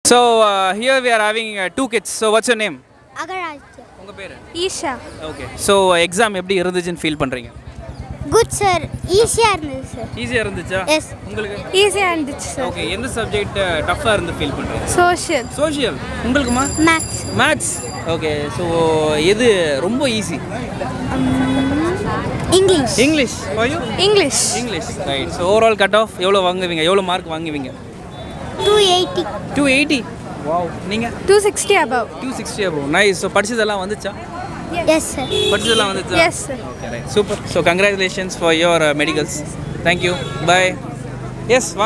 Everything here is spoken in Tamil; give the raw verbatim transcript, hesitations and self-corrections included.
So uh, here we are having uh, two kids. So what's your name? Agaraj. உங்க பேரு? Isha. Okay. So exam எப்படி இருந்துச்சுன்னு ஃபீல் பண்றீங்க? Good sir. ஈஸியா இருந்துச்சு sir. ஈஸியா இருந்துச்சா? Yes. உங்களுக்கு? ஈஸியா இருந்துச்சு sir. Okay. எந்த சப்ஜெக்ட் டஃபா இருந்து ஃபீல் பண்றீங்க? Social. Social. உங்களுக்குமா? Maths. Maths. Okay. So எது ரொம்ப easy? English. English. For you? English. English. Right. So overall cut off எவ்வளவு வாங்குவீங்க? எவ்வளவு மார்க் வாங்குவீங்க? two eighty. two eighty. Wow. நீங்க? two sixty above. two sixty above. Nice. So படிச்சதெல்லாம் வந்துச்சா? Yes sir. படிச்சதெல்லாம் வந்துச்சா? Yes sir. Okay, right. Super. So congratulations for your uh, medicals. Thank you. Bye. Yes.